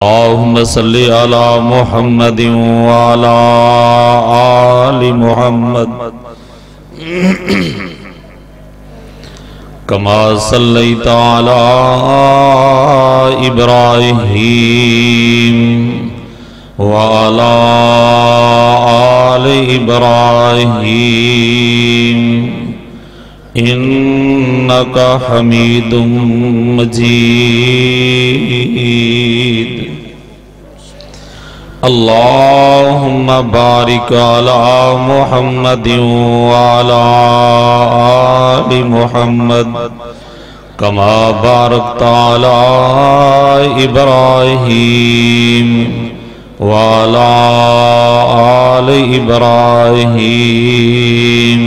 اللہم صلی علی محمد وعلی آل محمد کما صلیت علی ابراہیم وعلی آل ابراہیم انکا حمید مجید اللہم بارک علی محمد وعلی آل محمد کما بارکت علی ابراہیم وعلی آل ابراہیم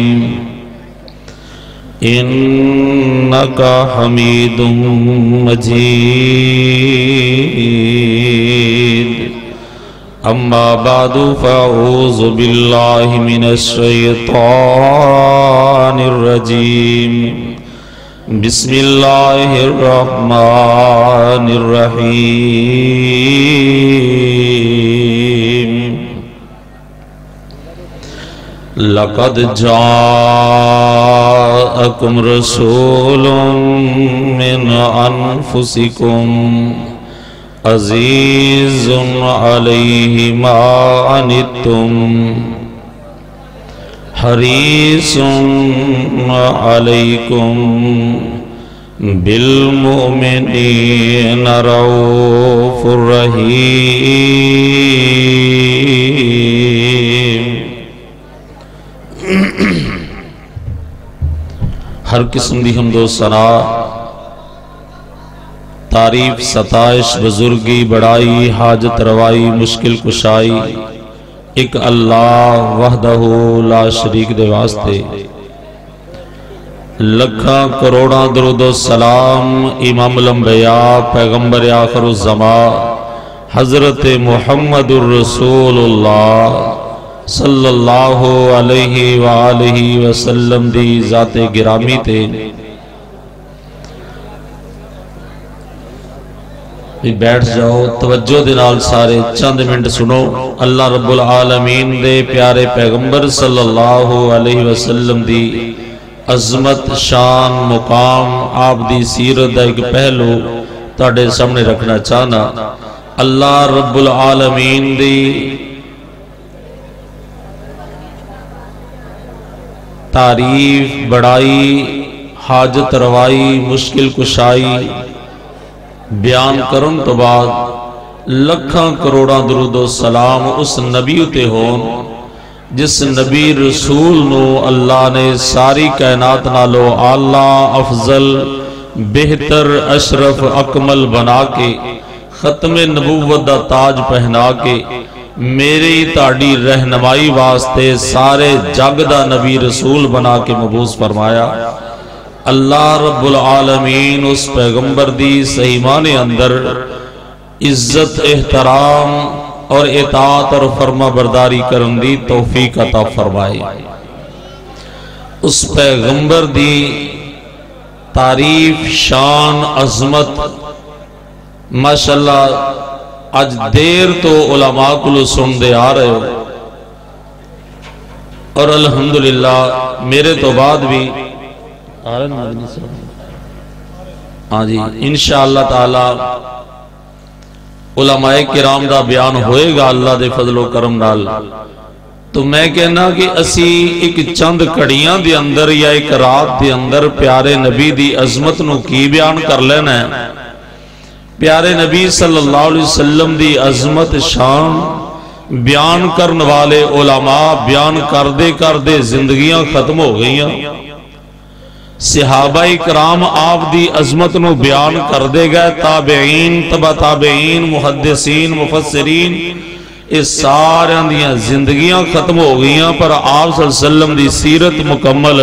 انکا حمید مجید اما بعد فاعوذ باللہ من الشیطان الرجیم بسم اللہ الرحمن الرحیم لقد جاءکم رسول من انفسکم عزیز علیہ ما عنتم حریص علیکم بالمؤمنین رؤوف رحیم۔ ہر قسم دی حمد و ثنا، تعریف، ستائش، بزرگی، بڑائی، حاجت روائی، مشکل کشائی ایک اللہ وحدہ لا شریک دے واسطے۔ لکھاں کروڑاں درود و سلام امام الانبیاء پیغمبر آخر الزمان حضرت محمد الرسول اللہ صلی اللہ علیہ وآلہ وسلم دی ذات گرامی تے بیٹھ جاؤ، توجہ دنال سارے چند منٹ سنو۔ اللہ رب العالمین دے پیارے پیغمبر صلی اللہ علیہ وسلم دی عظمت، شان، مقام، آپ دی سیرت دا ایک پہلو تاڑے سامنے رکھنا چاہنا۔ اللہ رب العالمین دی تعریف، بڑائی، حاجت روائی، مشکل کشائی بیان کرن تو بعد لکھاں کروڑاں درود و سلام اس نبی تے ہون جس نبی رسول نو اللہ نے ساری کائنات نالو اعلیٰ، افضل، بہتر، اشرف، اکمل بنا کے ختم نبوت دا تاج پہنا کے میری تاڑی رہنمائی واسطے سارے جگ دا نبی رسول بنا کے مبعوث فرمایا۔ اللہ رب العالمین اس پیغمبر دی صحیح معنی اندر عزت، احترام اور اطاعت اور فرما برداری کرن دی توفیق عطا فرمائے۔ اس پیغمبر دی تعریف، شان، عظمت ماشاءاللہ آج دیر تو علماء کو سن دے آ رہے ہو، اور الحمدللہ میرے تو بعد بھی ہاں جی انشاءاللہ تعالی علماء کرام دا بیان ہوئے گا اللہ دے فضل و کرم نال۔ تو میں کہنا کہ اسی ایک چند کڑیاں دی اندر یا ایک رات دی اندر پیارے نبی دی عظمت نو کی بیان کر لینا ہے۔ پیارے نبی صلی اللہ علیہ وسلم دی عظمت، شان بیان کرن والے علماء بیان کردے زندگیاں ختم ہو گئیاں۔ صحابہ اکرام آپ دی عظمت نو بیان کردے گئے، تابعین، تبع تابعین، محدثین، مفسرین، اس سارے اندیاں زندگیاں ختم ہو گئیاں، پر آپ صلی اللہ علیہ وسلم دی سیرت مکمل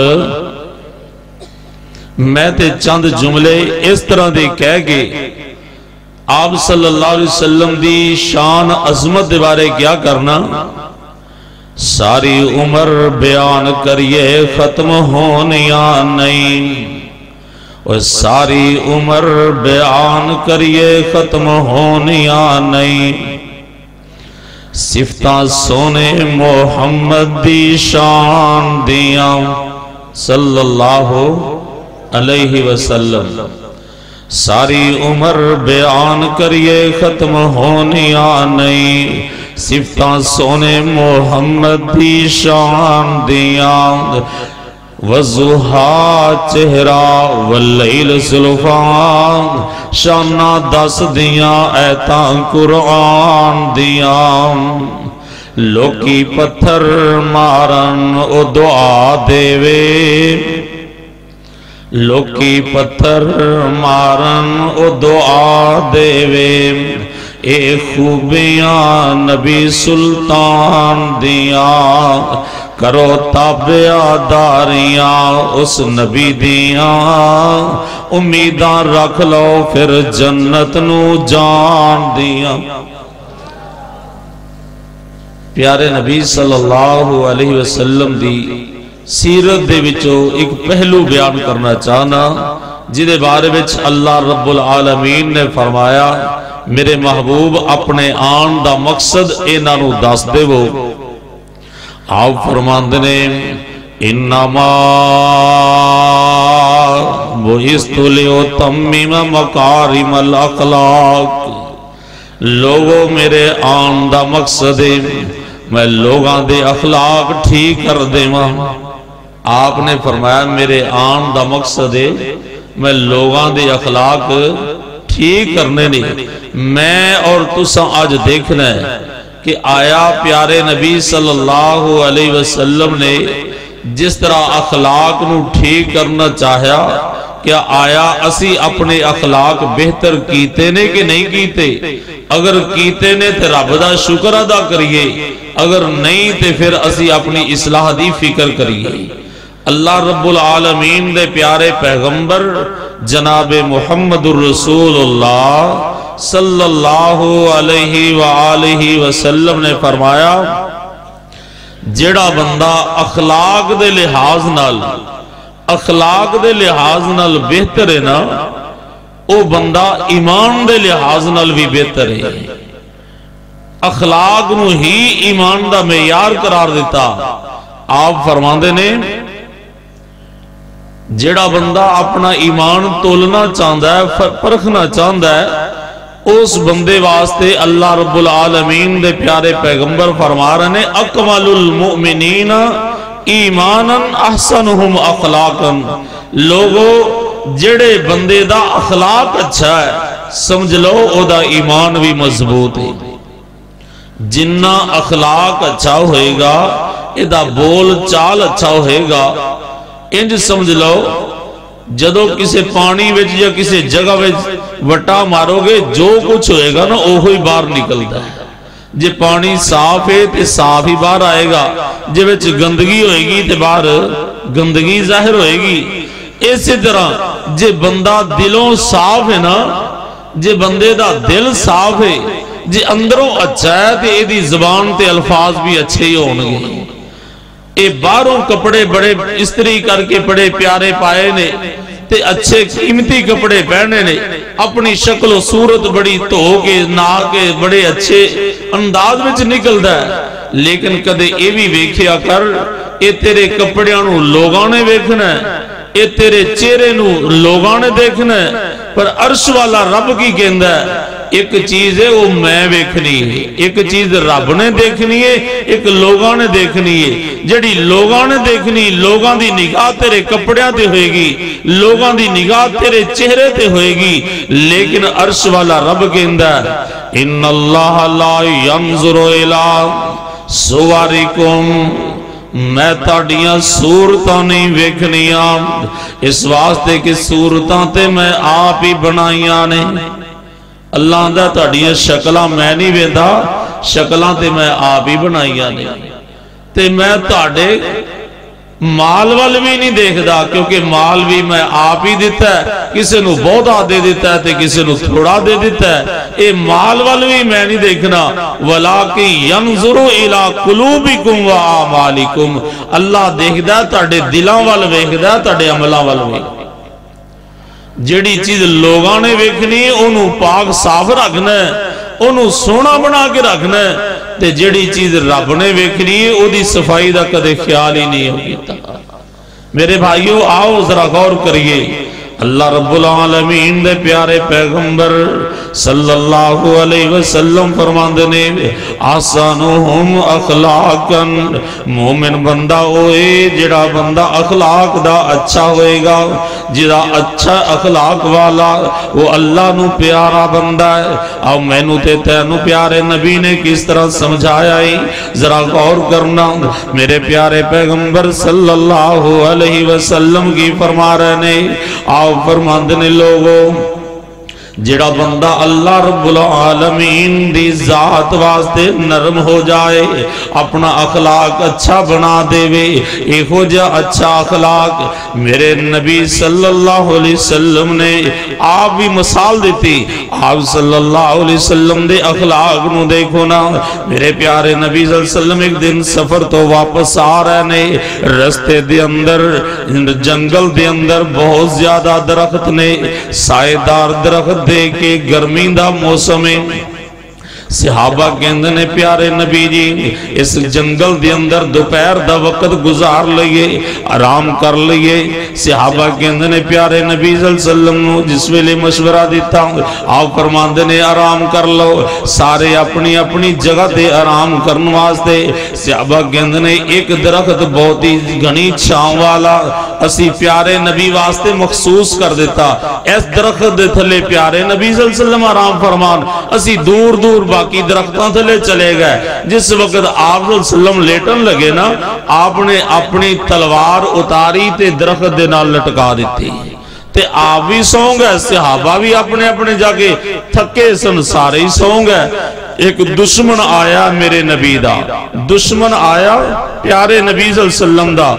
میں تے چند جملے اس طرح دے کہہ گے۔ آپ صلی اللہ علیہ وسلم دی شان عظمت دے بارے کیا کرنا، ساری عمر بیان کریے ختم ہونیاں نہیں، اور ساری عمر بیان کریے ختم ہونیاں نہیں صفتاں سونے محمد دی شان دیاں صلی اللہ علیہ وسلم ساری عمر بیان کریے ختم ہونیاں نہیں صفتاں سونے محمد دی شان دیاں وضحا چہرہ واللیل زلفان شانہ دس دیاں ایتاں قرآن دیاں لوکی پتھر مارن او دعا دیوے لوکی پتھر مارن او دعا دیوے اے خوبیاں نبی سلطان دیاں کرو تابعداریاں اس نبی دیاں امیداں رکھ لو پھر جنت نو جان دیاں پیارے نبی صلی اللہ علیہ وسلم دی سیرت دے وچوں ایک پہلو بیان کرنا چاہنا جدے بارے وچ اللہ رب العالمین نے فرمایا میرے محبوب اپنے آن دا مقصد انہاں نو دس دے وہ آپ فرماندے نے انما بعثت لیتمم مکارم الاخلاق لوگوں میرے آن دا مقصد ہے میں لوگاں دے اخلاق ٹھیک کر دے ماں آپ نے فرمایا میرے آن دا مقصد ہے میں لوگاں دے اخلاق ٹھیک کرنے نہیں میں اور تساں آج دیکھنا ہے کہ آیا پیارے نبی صلی اللہ علیہ وسلم نے جس طرح اخلاق نو ٹھیک کرنا چاہیا کیا آیا اسی اپنے اخلاق بہتر کیتے نے کہ نہیں کیتے اگر کیتے نے تے رب دا شکر ادا کریے اگر نہیں تے پھر اسی اپنی اصلاح دی فکر کریے اللہ رب العالمین دے پیارے پیغمبر جناب محمد الرسول اللہ صلی اللہ علیہ وآلہ وسلم نے فرمایا جڑا بندہ اخلاق دے لحاظ نال بہتر ہے نا او بندہ ایمان دے لحاظ نال بھی بہتر ہے اخلاق نو ہی ایمان دا معیار قرار دیتا آپ فرماندے نے جڑا بندہ اپنا ایمان تولنا چاہتا ہے پرکھنا چاہتا ہے اس بندے واسطے اللہ رب العالمین دے پیارے پیغمبر فرما رہے ہیں اکمل المؤمنین ایمانا احسنہم اخلاقا لوگوں جڑے بندے دا اخلاق اچھا ہے سمجھ لو او دا ایمان بھی مضبوط ہے جنہ اخلاق اچھا ہوئے گا ادا بول چال اچھا ہوئے گا انج سمجھ لو جدو کسے پانی وچ یا کسے جگہ وچ وٹا مارو گے جو کچھ ہوئے گا نا اوہی باہر نکلتا ہے جے پانی صاف ہے تے صاف ہی باہر آئے گا جے وچ گندگی ہوئے گی تے باہر گندگی ظاہر ہوئے گی اسی طرح جے بندہ دلوں صاف ہے نا جے بندے دا دل صاف ہے جے اندروں اچھا ہے تے ایدی زبان تے الفاظ بھی اچھے ہی ہونگے اے باہروں کپڑے بڑے استری کر کے بڑے پیارے پائے نے تے اچھے قیمتی کپڑے پہنے نے اپنی شکل و صورت بڑی تو کے نا کے بڑے اچھے انداز میں نکلتا ہے لیکن کدے اے بھی ویکھیا کر اے تیرے کپڑیاں نو لوگاں نے ویکھنا ہے اے تیرے چہرے نو لوگاں نے دیکھنا ہے پر عرش والا رب کی کہندا ہے ایک چیز ہے وہ میں ویکھنی ہے ایک چیز رب نے دیکھنی ہے ایک لوگاں نے دیکھنی ہے جڑی لوگاں نے دیکھنی لوگاں دی نگاہ تیرے کپڑیاں تے ہوئے گی لوگاں دی نگاہ تیرے چہرے تے ہوئے گی لیکن عرش والا رب کہندا ہے ان اللہ لا ينظر الى صورکم میں تاڑیاں صورتاں نہیں ویکھنیاں اس واسطے کہ صورتاں تے میں آپ ہی بنائیاں نے اللہ آندہ تاڑیاں شکلاں میں نہیں ویدھا شکلاں تے میں آپ ہی بنائیاں نے تے میں تاڑے مال وال بھی نہیں دیکھ دا کیونکہ مال بھی میں آپ ہی دیتا ہے کسے نو بہت دے دیتا ہے تے کسے نو تھوڑا دے دیتا ہے اے مال وال بھی میں نہیں دیکھنا وَلَاكِنْ يَنْظُرُ إِلَىٰ قُلُوبِكُمْ وَآمَالِكُمْ اللہ دیکھ دا تاڑے دلاں وال ویکھ دا تاڑے عملہ وال ویکھ जिहड़ी चीज लोगां ने वेखनी उन्होंने पाक साफ रखना है, उन्होंने सोहना बना के रखना है, ते जिहड़ी चीज रब ने वेखनी है उहदी सफाई का कदे ख्याल ही नहीं कीता। मेरे भाइयों आओ जरा गौर करिए, अल्लाह रब्बुल आलमीन दे प्यारे पैगंबर सल्लल्लाहु अलैहि वसल्लम फरमांदे ने आसानुहुम अखलाकन, मोमिन बंदा होए जिहड़ा बंदा अखलाक दा अच्छा होएगा, जिहड़ा अच्छा अखलाक वाला वो अल्लाह नू प्यारा बंदा है। आओ मैनू ते तैनू प्यारे नबी ने किस तरह समझाया है, जरा गौर करना। मेरे प्यारे पैगंबर सल्लल्लाहु अलैहि वसल्लम की फरमा रहे ने, आओ फरमांदे ने लोगों जिहड़ा बंदा अल्लाह रब्बुल आलमीन दी जात वास्ते नरम हो जाए, अपना अखलाक अच्छा बना देवे, इहो जिहा अच्छा अखलाक मेरे नबी सल्लल्लाहु अलैहि वसल्लम ने आप भी मिसाल दी। आप सल्लल्लाहु अलैहि वसल्लम दे अखलाक नू देखो ना। मेरे प्यारे नबी सल्लल्लाहु अलैहि वसल्लम एक दिन सफर तो वापस आ रहे ने, रस्ते दे अंदर जंगल दे अंदर बहुत ज्यादा दरख्त ने, साएदार दरख्त दे के गर्मी दा मौसम है। सहाबा कहंदे ने प्यारे नबी जी इस जंगल दे अंदर दोपहर दा वक्त गुजार लईए, आराम कर लईए। सहाबा कहंदे ने प्यारे नबी सल्लल्लाहु अलैहि वसल्लम नू जिस वेले मशवरा दिता आप फरमांदे ने आराम कर लो, सारे अपनी अपनी जगह ते आराम करने वास्ते। सहाबा कहंदे ने एक दरख्त बहुत ही घनी छांव वाला असी प्यारे नबी वास्ते मखसूस कर दिता, इस दरख्त दे थले प्यारे नबी सल्लल्लाहु अलैहि वसल्लम आराम फरमान, असी दूर दूर बाकी दरख्तों थले चले गए। जिस वक्त आप सल्लम लेटन लगे ना, आपने अपनी तलवार उतारी ते दरख्त दे नाल लटका दी ते आप भी सौ गए, सहाबा भी अपने अपने जाके थके सन, सारे ही सौ गए। एक दुश्मन आया मेरे नबी दा, दुश्मन आया प्यारे नबी सल्लल्लाहु अलैहि वसल्लम दा,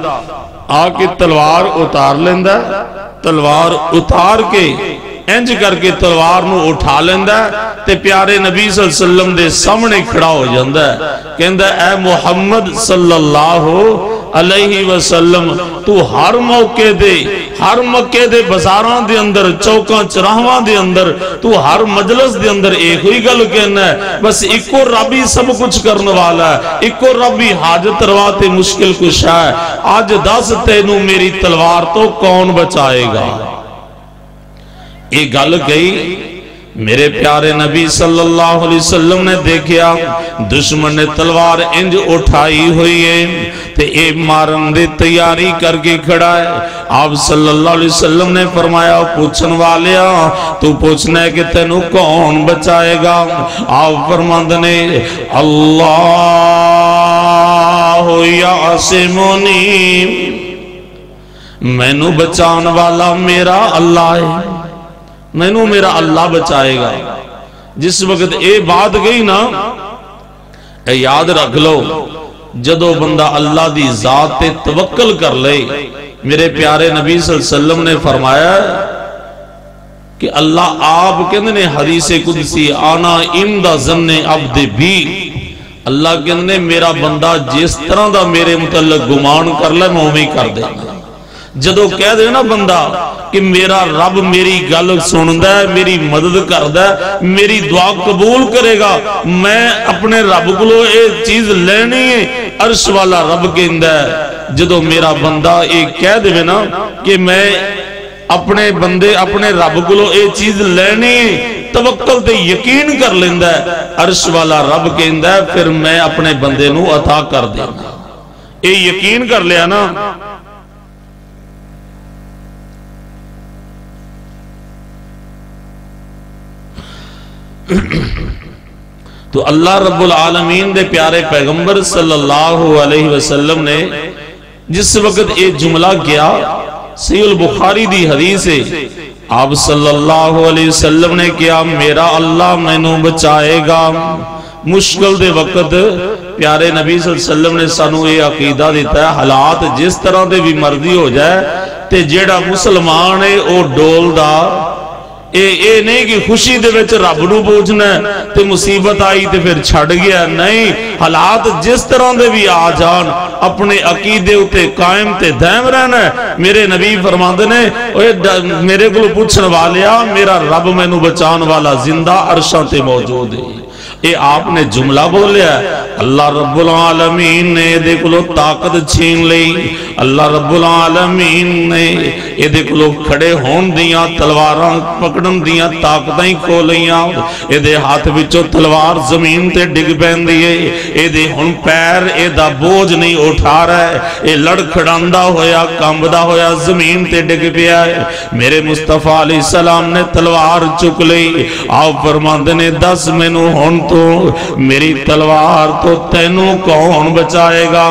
आके तलवार उतार लेंदा, तलवार उतार के इंज करके तलवार नू उठा लेंदा ते प्यारे नबी सल्लल्लाहु अलैहि वसल्लम दे सामने खड़ा हो जांदा है। कहंदा ऐ मुहम्मद सल्लल्लाहु अलैहि वसल्लम तू हर मौके दे, हर मक्के दे बाजारां दे अंदर, चौकां चौराहां दे अंदर, तू हर मजलिस दे अंदर एक ही गल कहना है, बस इको रब ही सब कुछ करने वाला है, इको रब ही हाजत रवा ते मुश्किल कुशा है। अज दस तेनू मेरी तलवार तो कौन बचाएगा। ये गल कही मेरे प्यारे नबी सल्लल्लाहु अलैहि वसल्लम ने देखा दुश्मन ने तलवार इंज उठाई हुई है ते ए मारन दी तैयारी करके खड़ा है। आप सल्लल्लाहु अलैहि वसल्लम ने फरमाया पूछन वालिया तू पूछना है कि तेनू कौन बचाएगा। आप फरमांदे ने अल्लाह यासिमुनी, मैनू बचाने वाला मेरा अल्लाह है, मैनू मेरा अल्लाह बचाएगा। जिस वक्त ये बात गई ना, याद रख लो जदों बंदा अल्लाह दी जात ते तवक्कल कर ले, मेरे प्यारे नबी सल्लल्लाहु अलैहि वसल्लम ने फरमाया कि अल्लाह आप कहते ने हदीसे कुदसी आना इंदा ज़न्ने अब्दे भी, अल्लाह कहते ने मेरा बंदा जिस तरह का मेरे मुतल्लिक गुमान कर ले मैं उवें कर देना। जदों कह दे ना बंदा कि मेरा रब मेरी गल सुनदा है, मेरी मदद करदा है, मेरी दुआ कबूल करेगा, मैं अपने रब कोलों ये चीज लेनी है, अर्श वाला रब कहंदा है। जदों मेरा बंदा ये कह दे ना कि मैं अपने बंदे अपने रब कोलों ये चीज लेनी है, तवक्कल ते यकीन कर लेंदा है, अर्श वाला रब कहंदा है फिर मैं अपने बंदे नू अता कर देना। ये यकीन कर लिया ना, तो अल्लाह रब्बुल आलमीन दे प्यारे पैगंबर सल्लल्लाहु अलैहि वसल्लम ने जिस वक्त ये जुमला किया, सहीह बुखारी दी हदीस है, आप सल्लल्लाहु अलैहि वसल्लम ने किया मेरा अल्लाह मैनू बचाएगा। मुश्किल दे वक्त प्यारे नबी सल्लल्लाहु अलैहि वसल्लम ने सानू ये अकीदा दिता है, हालात जिस तरह दे भी मर्जी हो जाए ते जेड़ा मुसलमान है वो डोलदा اے نہیں کہ خوشی دے وچ رب نو پوچھنا تے مصیبت آئی تے پھر چھڑ گیا، نہیں، حالات جس طرح دے بھی آ جان اپنے عقیدے اتے قائم تے دائم رہنا ہے۔ میرے نبی فرماندے نے میرے کو پوچھن والیا میرا رب میں نو بچان والا زندہ عرشاں تے موجود ہے۔ اے آپ نے جملہ بولیا ہے، اللہ رب العالمین نے دے کلو طاقت چھین لئی، اللہ رب العالمین نے دے کلو کھڑے ہون دیاں تلواراں پکڑن دیاں طاقتیں کھو لیاں، دے ہاتھ وچوں تلوار زمین تے ڈگ پین دیئے، دے ہن پیر دا بوجھ نہیں اٹھا رہا ہے، اے لڑ کھڑاندہ ہویا کامبدہ ہویا زمین تے ڈگ پیا ہے۔ میرے مصطفیٰ علیہ السلام نے تلوار چک لئی، آپ فرماندے نے دس میں نو ہن تو میری تلوار تو تینوں کون بچائے گا؟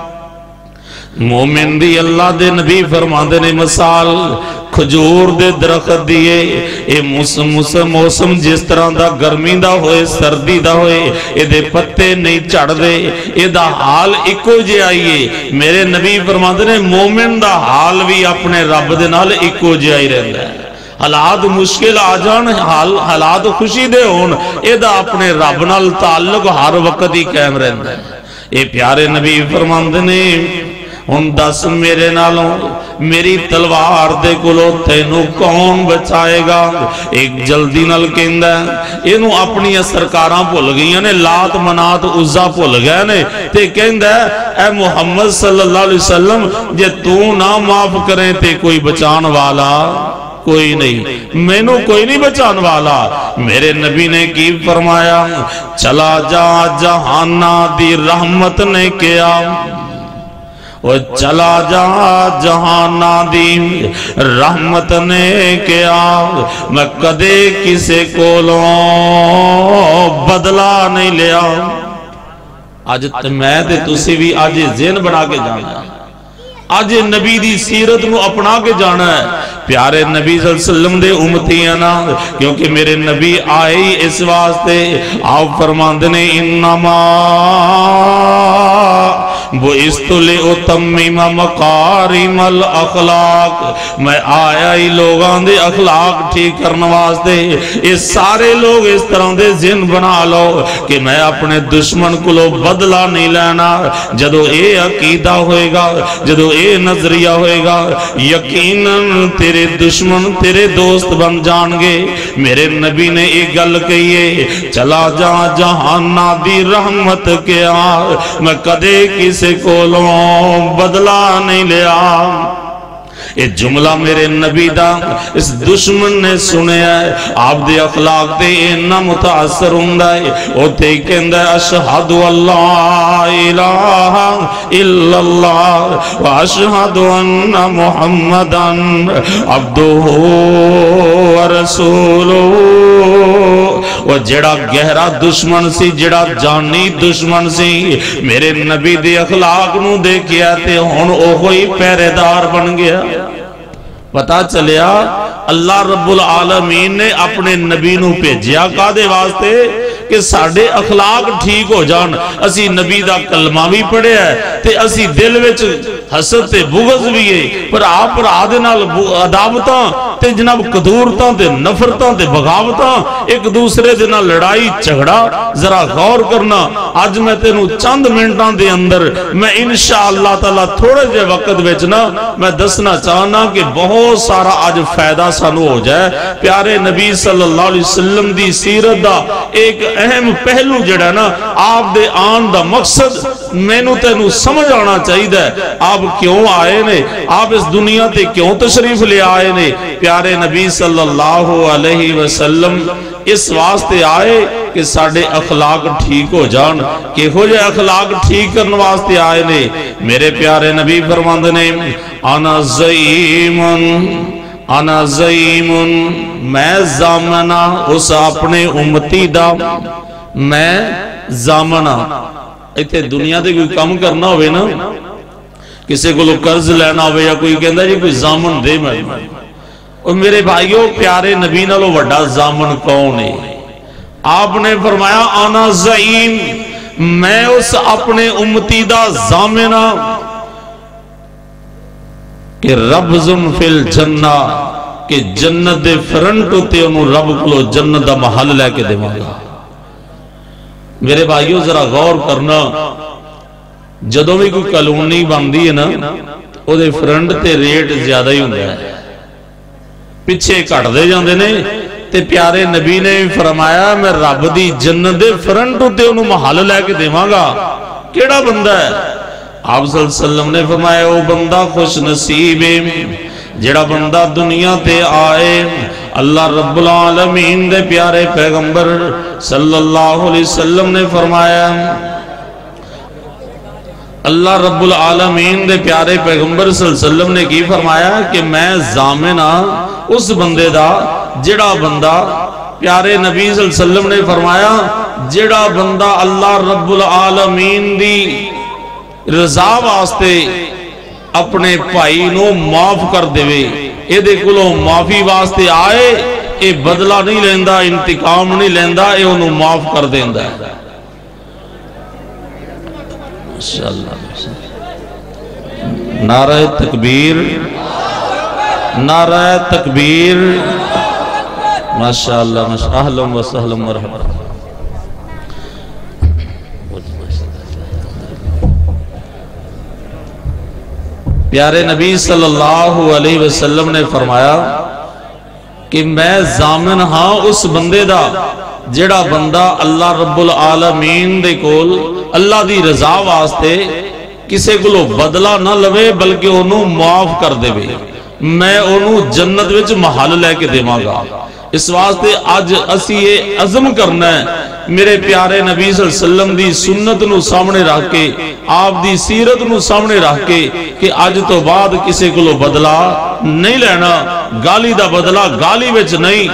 مومن دی اللہ دے نبی فرماندے نے مثال کھجور دے درخت دیئے، اے موسم جس طرح دا گرمی دا ہوئے سردی دا ہوئے، اے دے پتے نہیں چڑھ دے، اے دا حال اکو جے آئیے۔ میرے نبی فرماندے نے مومن دا حال بھی اپنے رب دے نال اکو جے آئی رہتا ہے۔ حالات مشکل آ جان، حالات خوشی دے ہون، اے دا اپنے رب نال تعلق ہر وقت ہی قائم رہتا ہے۔ اے پیارے نبی فرماندے نے ہن دس میرے نالوں میری تلوار دے کلو تینوں کون بچائے گا؟ ایک جلدی نال کہندا ہے، اینو اپنی سرکاراں بھول گئیاں نے، لات منات عزا بھول گئے نے، تے کہندا ہے اے محمد صلی اللہ علیہ وسلم جے تو نہ معاف کریں تے کوئی بچان والا کوئی نہیں، میں نو کوئی نہیں بچان والا۔ میرے نبی نے کی فرمایا، چلا جا جہانا دی رحمت نے کیا، وہ چلا جا جہانا دی رحمت نے کیا، میں کدے کسے کولوں بدلا نہیں لیا۔ آج میں تے تسی بھی آج ذہن بنا کے جانا، آج نبی دی سیرت نو اپنا کے جانا ہے۔ پیارے نبی صلی اللہ علیہ وسلم دے امتی ہیں نا، کیونکہ میرے نبی آئی اس واسطے، آپ فرماندے نے انما بُعِثْتُ لِأُتَمِّمَ مَكَارِمَ الْأَخْلَاق، میں آیا ہی لوگاں دے اخلاق ٹھیک کرنے واسطے۔ اس سارے لوگ اس طرح دے ذہن بنا لو کہ میں اپنے دشمن کو لو بدلہ نہیں لینا۔ جدو اے عقیدہ ہوئے گا، جدو اے نظریہ ہوئے گا، یقیناً تیرے دشمن تیرے دوست بن جان گے۔ میرے نبی نے ایک گل کہیے، چلا جا جہانا دی رحمت کیا، میں کدے کسے کولوں بدلا نہیں لیا۔ یہ جملہ میرے نبی دا اس دشمن نے سنے ہے، آپ دے اخلاق دے اینا متاثر ہوندہ ہے، وہ تے کہندہ ہے اشہد اللہ الہ الا اللہ و اشہد ان محمدن عبدہ و رسولہ۔ وہ جڑا گہرا دشمن سی، جڑا جانی دشمن سی، میرے نبی دے اخلاق نو دیکھیا تے ہن اوہی پہرے دار بن گیا۔ پتا چلیا اللہ رب العالمین نے اپنے نبی نو بھیجیا کادے واسطے کہ ساڑھے اخلاق ٹھیک ہو جان۔ اسی نبی دا کلمہ بھی پڑھے ہے تے اسی دل وچ حسد تے بغض بھی ہے، پر آپ رادے نال عداوتاں تے جناب قدورتاں تے نفرتاں تے بغاوتاں، ایک دوسرے دے نال لڑائی جھگڑا، ذرا غور کرنا۔ آج میں تینو چند منٹاں دے اندر میں انشاءاللہ تعالیٰ تھوڑے جے وقت وچنا میں دسنا چاہنا کہ بہت سارا آج فائدہ سانو ہو جائے۔ پیارے نبی صلی اللہ علیہ وسلم دی سیرت دا ایک اہم پہلو جڑا نا، آپ دے آن دا مقصد میں نو تینو سمجھ آنا چاہید ہے۔ آپ کیوں آئے نے، آپ اس دنیا تے کیوں تشریف لے آئے نے؟ پیارے نبی صلی اللہ علیہ وسلم اس واسطے آئے کہ ساڑھے اخلاق ٹھیک ہو جان، کہ ہو جائے اخلاق ٹھیک کرنے واسطے آئے نے۔ میرے پیارے نبی فرماندے نے انا زعیمن، انا زعیمن، میں زامنہ اس اپنے امتی دا، میں زامنہ۔ ایتھے دنیا دے کوئی کام کرنا ہوئے نا، کسی کو لوگ قرض لینا ہوئے یا کوئی کہندہ جی کوئی زامن دے میں، اور میرے بھائیوں پیارے نبی نالو وڈا زامن کون ہے؟ آپ نے فرمایا انا زعیم، میں اس اپنے امتی دا زامنہ کہ ربزن فی الجنہ، کہ جنت دے فرنٹ ہوتے انہوں رب کو جنت دا محل لے کے دے مانگا۔ میرے بھائیوں ذرا غور کرنا، جدوں بھی کوئی کالونی بندی ہے نا او دے فرنٹ تے ریٹ زیادہ ہی ہوندے ہیں، پیچھے کٹ دے جاندے نے، تے پیارے نبی نے فرمایا میں رب دی جنت دے فرنٹ ہوتے انہوں محل لے کے دے مانگا۔ کیڑا بندہ ہے؟ آپ صلی اللہ علیہ وسلم نے فرمایا او بندہ خوش نصیب ہے جڑا بندہ دنیا تے آئے۔ اللہ رب العالمین دے پیارے پیغمبر صلی اللہ علیہ وسلم نے فرمایا، اللہ رب العالمین دے پیارے پیغمبر صلی اللہ علیہ وسلم نے کی فرمایا کہ میں ضامن ہاں اس بندے دا جڑا بندہ، پیارے نبی صلی اللہ علیہ وسلم نے فرمایا جڑا بندہ اللہ رب العالمین دی رضا واسطے اپنے بھائی نو معاف کر دے، اے دے کولوں معافی واسطے آئے، اے بدلہ نہیں لیندا، انتقام نہیں لیندا، اے انہوں معاف کر دیندا ہے۔ ماشاءاللہ نعرہ تکبیر، نعرہ تکبیر، ماشاءاللہ اہلا و سہلا مرحبا۔ پیارے نبی صلی اللہ علیہ وسلم نے فرمایا کہ میں ضامن ہاں اس بندے دا جڑا بندہ اللہ رب العالمین دے کول اللہ دی رضا واسطے کسے کولو بدلہ نہ لوے بلکہ انہوں معاف کر دے، میں انہوں جنت وچ محل لے کے دے مانگا۔ اس واسطے آج اسی یہ عزم کرنا ہے، میرے پیارے نبی صلی اللہ علیہ وسلم دی سنت نو سامنے رکھ کے، آپ دی سیرت نو سامنے رکھ کے کہ آج تو بعد کسے کو بدلہ نہیں لینا، گالی دا بدلہ گالی وچ نہیں،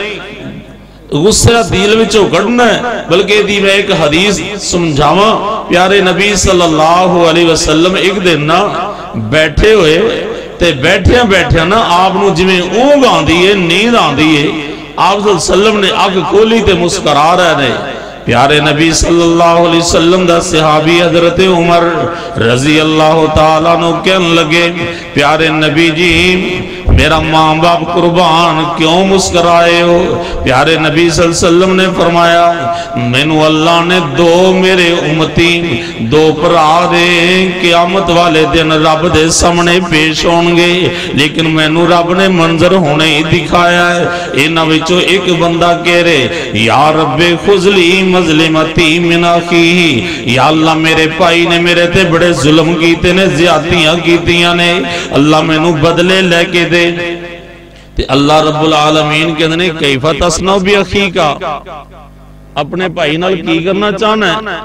غصہ دل وچوں کڈنا ہے، بلکہ دی میں ایک حدیث سمجھاواں۔ پیارے نبی صلی اللہ علیہ وسلم ایک دن نا بیٹھے ہوئے تے بیٹھیاں بیٹھیاں نا آپ نو جویں اونگ آندی ہے، نیند آندی ہے، آپ صلی اللہ علیہ وسلم نے اگ کھولی تے مسکرا رہے نے۔ پیارے نبی صلی اللہ علیہ وسلم دا صحابی حضرت عمر رضی اللہ تعالیٰ عنہ کہنے لگے، پیارے نبی جی میرا ماں باپ قربان کیوں مسکرائے ہو؟ پیارے نبی صلی اللہ علیہ وسلم نے فرمایا مینو اللہ نے دو میرے امتی دو پرا دے قیامت والے دن رب دے سامنے پیش ہونگے، لیکن مینو رب نے منظر ہونے ہی دکھایا ہے۔ انہاں وچوں ایک بندہ کہہ رہے یا رب خذلی مظلمتی من اخی، یا اللہ میرے بھائی نے میرے تے بڑے ظلم کیتے نے، زیادتیاں کیتیاں نے، اللہ مینو بدلے لے کے دے۔ تے اللہ رب العالمین کہتے ہیں کیفا تصنع بی اخی کا، اپنے بھائی نال کی کرنا چاہنا ہے؟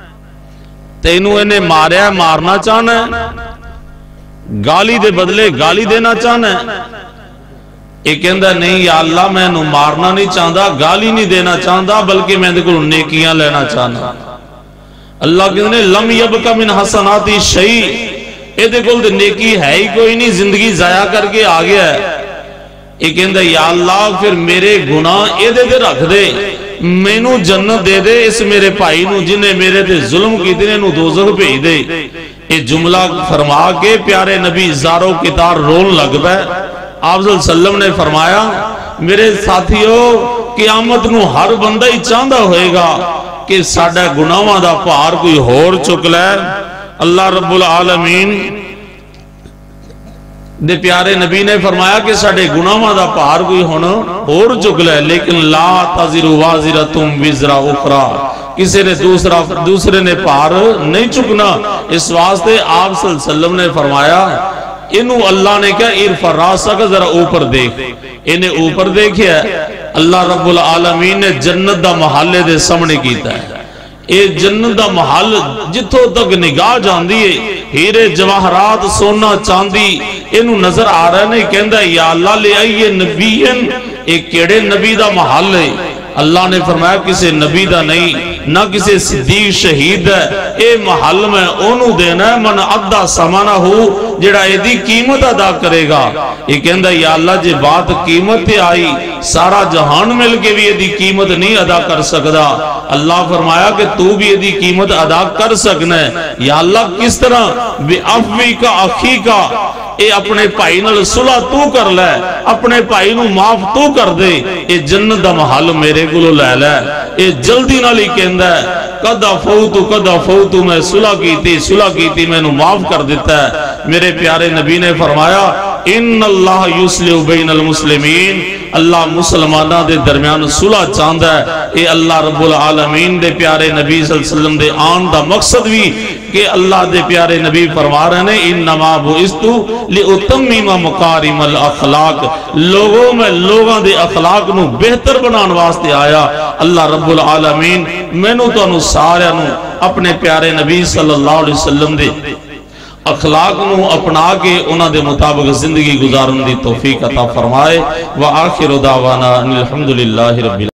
تینوں انہیں ماریا مارنا چاہنا ہے؟ گالی دے بدلے گالی دینا چاہنا ہے؟ ایک کہندہ نہیں یا اللہ میں انہوں مارنا نہیں چاہتا، گالی نہیں دینا چاہتا، بلکہ میں دیکھو نیکیاں لینا چاہنا۔ اللہ کہتے ہیں لم یبکا من حسناتی شیئی، اے دیکھو نیکی ہے ہی کوئی نہیں، زندگی ضائع کر کے آ گیا ہے۔ ایک کہندہ یا اللہ پھر میرے گناہ اے دے رکھ دے، مینو جنت دے دے، اس میرے بھائی نو جنہیں میرے تے ظلم کی دے نو دوزخ بھیج دے۔ یہ جملہ فرما کے پیارے نبی زارو کتار رول لگ بے۔ آپ صلی اللہ علیہ وسلم نے فرمایا میرے ساتھیوں قیامت نو ہر بندہ ہی چاہتا ہوئے گا کہ ساڑھا گناہاں دا پار کوئی ہور چک لے۔ اللہ رب العالمین دے پیارے نبی نے فرمایا کہ ساڑھے گناہاں دا پار کوئی ہور چک لے، لیکن لا تزر وازرتم وزر اخرى، کسی نے دوسرے نے پار نہیں چکنا۔ اس واسطے آپ صلی اللہ علیہ وسلم نے فرمایا انہوں اللہ نے کہا ارفع راسک ذرا اوپر دیکھ، انہیں اوپر دیکھیا اللہ رب العالمین نے جنت دا محلے دے سامنے کیتا ہے۔ اے جنت دا محل جتھوں تک نگاہ جاندی ہے، ہیرے جواہرات سونا چاندی انہوں نظر آ رہا نہیں، کہندہ یا اللہ لے آئیے نبیین، ایک کیڑے نبی دا محل ہے؟ اللہ نے فرمایا کسی نبی دا نہیں، نہ کسی صدیق شہید ہے، اے محل میں انہوں دینا ہے من عدہ سمانہ ہو جڑا ایدی قیمت ادا کرے گا۔ یہ کہندہ یا اللہ جے بات قیمت تے آئی سارا جہان مل کے بھی ایدی قیمت نہیں ادا کر سکدا۔ اللہ فرمایا کہ تو بھی ایدی قیمت ادا کر سکنا ہے۔ یا اللہ کس طرح بے افوی کا اخی کا اے اپنے پائی نال صلح تو کر لے، اپنے پائی نو معاف تو کر دے، اے جنت دا محل میرے کولو لے لے۔ اے جلدی نال ہی کہندا ہے قد عفوت میں صلح کیتی میں نو معاف کر دیتا ہے۔ میرے پیارے نبی نے فرمایا ان اللہ یصلح بین المسلمین، اللہ مسلمانہ دے درمیان صلح چاہندا ہے۔ اے اللہ رب العالمین دے پیارے نبی صلی اللہ علیہ وسلم دے آن دا مقصد بھی کہ اللہ دے پیارے نبی فرما رہے ہیں انما بعثت لأتمم مکارم الاخلاق، لوگوں میں لوگاں دے اخلاق نو بہتر بنان واسطے آیا۔ اللہ رب العالمین میں نو تو انو سارے نو اپنے پیارے نبی صلی اللہ علیہ وسلم دے اخلاق نو اپنا کے انہاں دے مطابق زندگی گزارن دی توفیق عطا فرمائے۔ وآخر دعوانا الحمدللہ رب العالمین۔